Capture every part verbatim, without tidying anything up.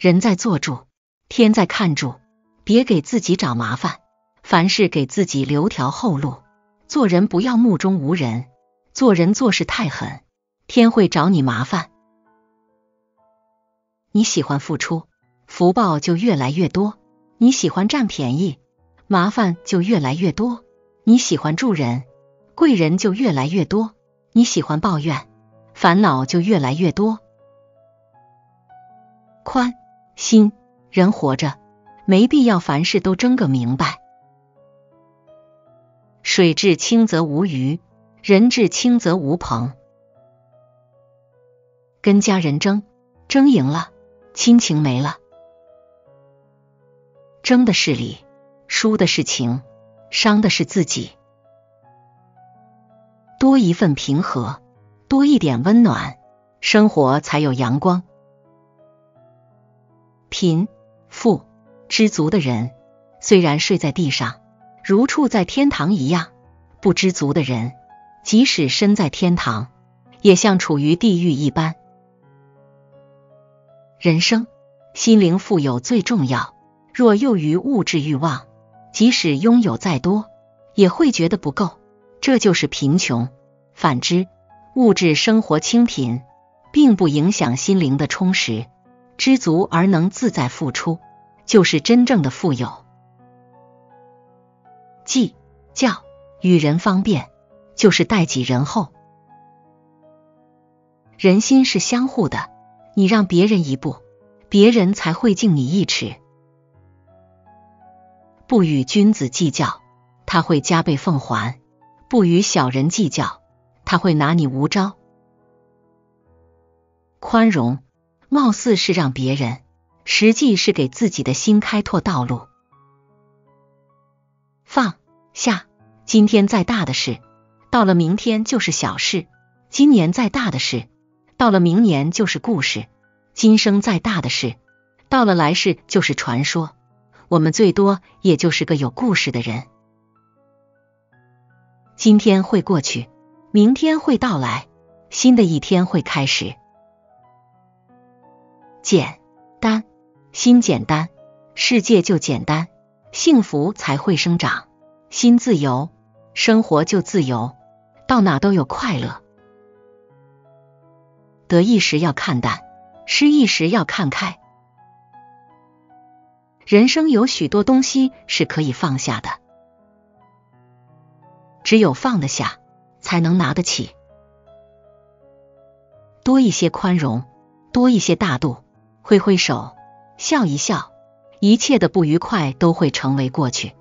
人在做主，天在看住，别给自己找麻烦，凡事给自己留条后路。做人不要目中无人，做人做事太狠，天会找你麻烦。你喜欢付出，福报就越来越多；你喜欢占便宜，麻烦就越来越多；你喜欢助人，贵人就越来越多；你喜欢抱怨，烦恼就越来越多。宽心，人活着没必要凡事都争个明白。水至清则无鱼，人至清则无朋。跟家人争，争赢了，亲情没了。争的是理，输的是情，伤的是自己。多一份平和，多一点温暖，生活才有阳光。贫富知足的人，虽然睡在地上，如处在天堂一样；不知足的人，即使身在天堂，也像处于地狱一般。人生，心灵富有最重要。若囿于物质欲望，即使拥有再多，也会觉得不够，这就是贫穷。反之，物质生活清贫，并不影响心灵的充实。知足而能自在付出，就是真正的富有。计较与人方便，就是待己仁厚。人心是相互的，你让别人一步，别人才会敬你一尺。不与君子计较，他会加倍奉还；不与小人计较，他会拿你无招。宽容貌似是让别人，实际是给自己的心开拓道路。放下，今天再大的事，到了明天就是小事；今年再大的事，到了明年就是故事；今生再大的事，到了来世就是传说。我们最多也就是个有故事的人。今天会过去，明天会到来，新的一天会开始。简单，心简单，世界就简单，幸福才会生长。心自由，生活就自由，到哪都有快乐。得意时要看淡，失意时要看开。人生有许多东西是可以放下的，只有放得下，才能拿得起。多一些宽容，多一些大度，挥挥手，笑一笑，一切的不愉快都会成为过去。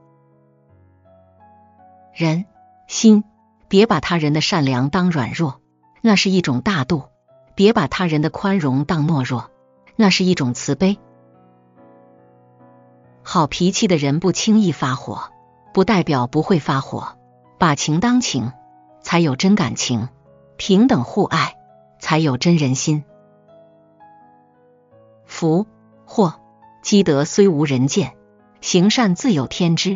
人心，别把他人的善良当软弱，那是一种大度；别把他人的宽容当懦弱，那是一种慈悲。好脾气的人不轻易发火，不代表不会发火。把情当情，才有真感情；平等互爱，才有真人心。福祸积德虽无人见，行善自有天知。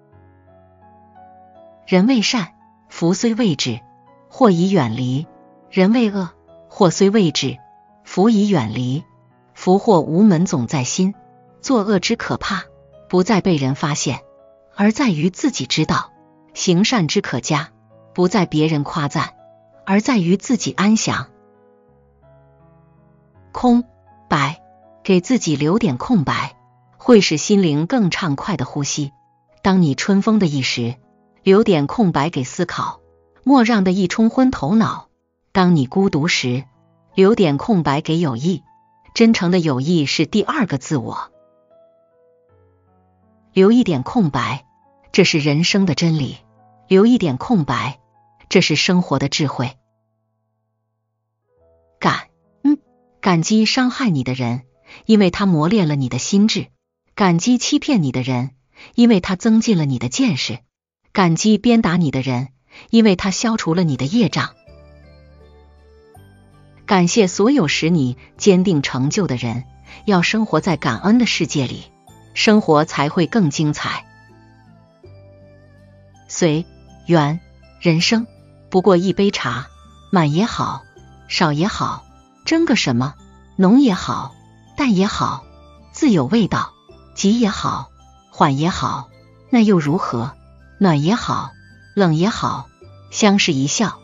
人为善，福虽未至，祸已远离；人为恶，祸虽未至，福已远离。福祸无门总在心，作恶之可怕，不在被人发现，而在于自己知道；行善之可嘉，不在别人夸赞，而在于自己安详。空白，给自己留点空白，会使心灵更畅快的呼吸。当你春风的一时，留点空白给思考，莫让的一冲昏头脑。当你孤独时，留点空白给友谊，真诚的友谊是第二个自我。留一点空白，这是人生的真理；留一点空白，这是生活的智慧。感嗯，感激伤害你的人，因为他磨练了你的心智；感激欺骗你的人，因为他增进了你的见识；感激鞭打你的人，因为他消除了你的业障。感谢所有使你坚定成就的人，要生活在感恩的世界里，生活才会更精彩。随缘，人生不过一杯茶，满也好，少也好，争个什么，浓也好，淡也好， 自有味道，急也好，缓也好，那又如何？暖也好，冷也好，相视一笑。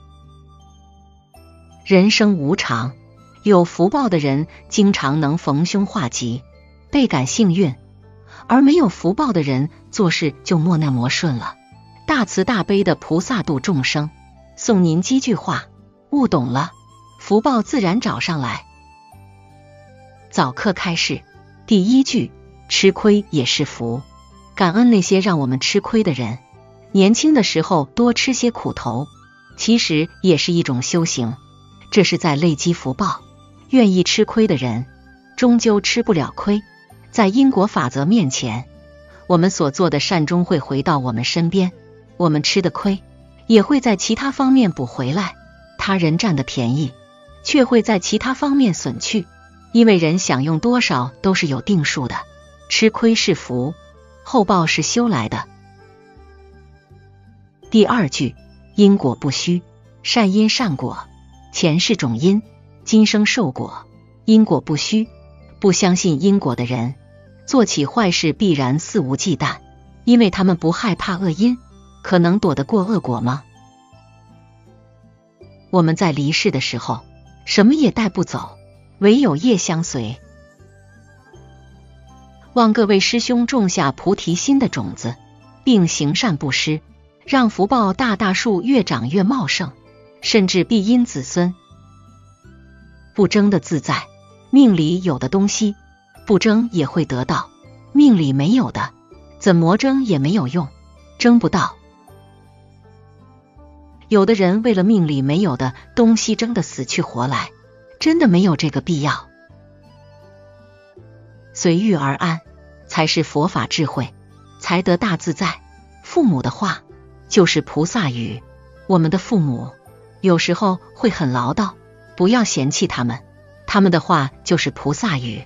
人生无常，有福报的人经常能逢凶化吉，倍感幸运，而没有福报的人做事就磨难磨顺了。大慈大悲的菩萨度众生，送您几句话，悟懂了，福报自然找上来。早课开示，第一句，吃亏也是福。感恩那些让我们吃亏的人，年轻的时候多吃些苦头，其实也是一种修行，这是在累积福报。愿意吃亏的人，终究吃不了亏。在因果法则面前，我们所做的善终会回到我们身边，我们吃的亏也会在其他方面补回来，他人占的便宜却会在其他方面损去，因为人享用多少都是有定数的，吃亏是福，后报是修来的。第二句，因果不虚，善因善果，前世种因，今生受果。因果不虚，不相信因果的人，做起坏事必然肆无忌惮，因为他们不害怕恶因，可能躲得过恶果吗？我们在离世的时候，什么也带不走，唯有业相随。望各位师兄种下菩提心的种子，并行善布施，让福报大大树越长越茂盛，甚至必因子孙。不争的自在，命里有的东西，不争也会得到；命里没有的，怎么争也没有用，争不到。有的人为了命里没有的东西争得死去活来，真的没有这个必要。随遇而安才是佛法智慧，才得大自在。父母的话就是菩萨语，我们的父母有时候会很唠叨，不要嫌弃他们，他们的话就是菩萨语。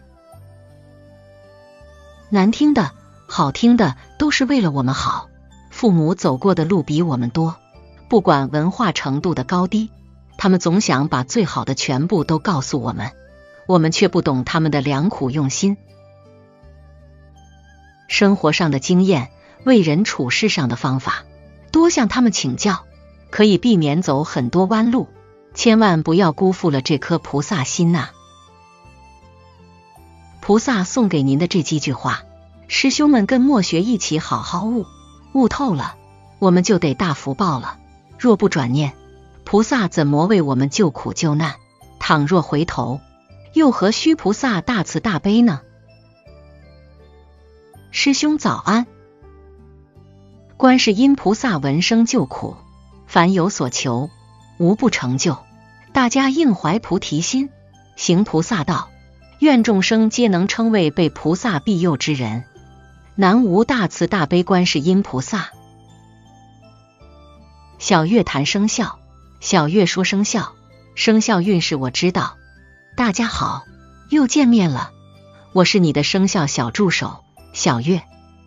难听的、好听的都是为了我们好。父母走过的路比我们多，不管文化程度的高低，他们总想把最好的全部都告诉我们，我们却不懂他们的良苦用心。生活上的经验，为人处事上的方法，多向他们请教，可以避免走很多弯路，千万不要辜负了这颗菩萨心呐、啊。菩萨送给您的这几句话，师兄们跟墨学一起好好悟，悟透了，我们就得大福报了。若不转念，菩萨怎么为我们救苦救难？倘若回头，又何须菩萨大慈大悲呢？师兄早安。观世音菩萨闻声救苦，凡有所求，无不成就。大家应怀菩提心，行菩萨道，愿众生皆能称为被菩萨庇佑之人。南无大慈大悲观世音菩萨。小月谈生肖，小月说生肖，生肖运势我知道。大家好，又见面了，我是你的生肖小助手小月。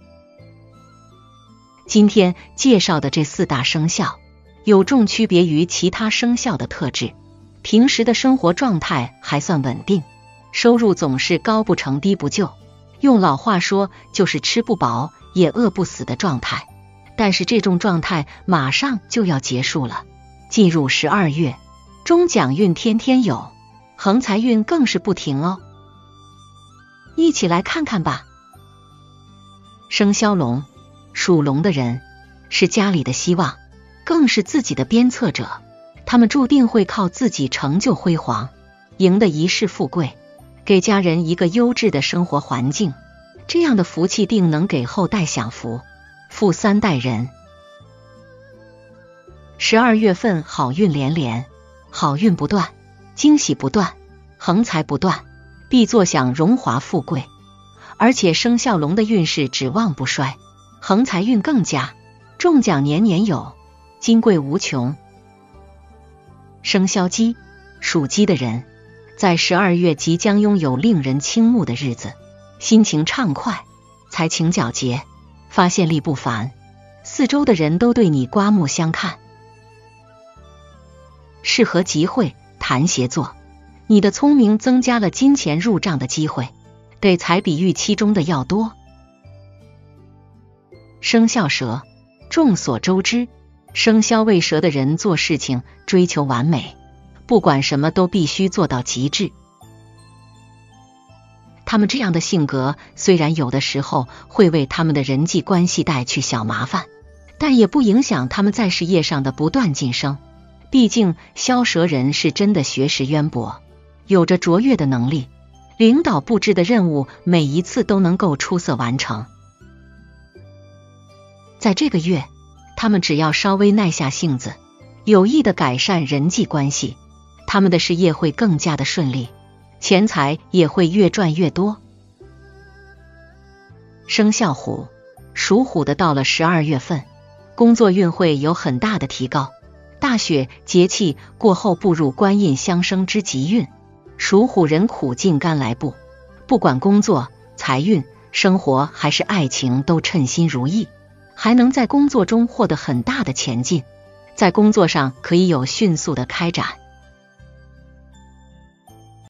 今天介绍的这四大生肖有重区别于其他生肖的特质，平时的生活状态还算稳定，收入总是高不成低不就，用老话说就是吃不饱也饿不死的状态。但是这种状态马上就要结束了，进入十二月，中奖运天天有，横财运更是不停哦。一起来看看吧。生肖龙，属龙的人是家里的希望，更是自己的鞭策者，他们注定会靠自己成就辉煌，赢得一世富贵，给家人一个优质的生活环境，这样的福气定能给后代享福，富三代人。十二月份好运连连，好运不断，惊喜不断，横财不断，必坐享荣华富贵。而且生肖龙的运势指望不衰，横财运更佳，中奖年年有，金贵无穷。生肖鸡，属鸡的人在十二月即将拥有令人倾慕的日子，心情畅快，才情皎洁，发现力不凡，四周的人都对你刮目相看。适合集会谈协作，你的聪明增加了金钱入账的机会， 得财比预期中的要多。生肖蛇，众所周知，生肖为蛇的人做事情追求完美，不管什么都必须做到极致。他们这样的性格虽然有的时候会为他们的人际关系带去小麻烦，但也不影响他们在事业上的不断晋升。毕竟肖蛇人是真的学识渊博，有着卓越的能力，领导布置的任务每一次都能够出色完成。在这个月，他们只要稍微耐下性子，有意的改善人际关系，他们的事业会更加的顺利，钱财也会越赚越多。生肖虎，属虎的到了十二月份，工作运会有很大的提高，大雪节气过后步入官印相生之吉运，属虎人苦尽甘来不，不管工作、财运、生活还是爱情都称心如意，还能在工作中获得很大的前进，在工作上可以有迅速的开展。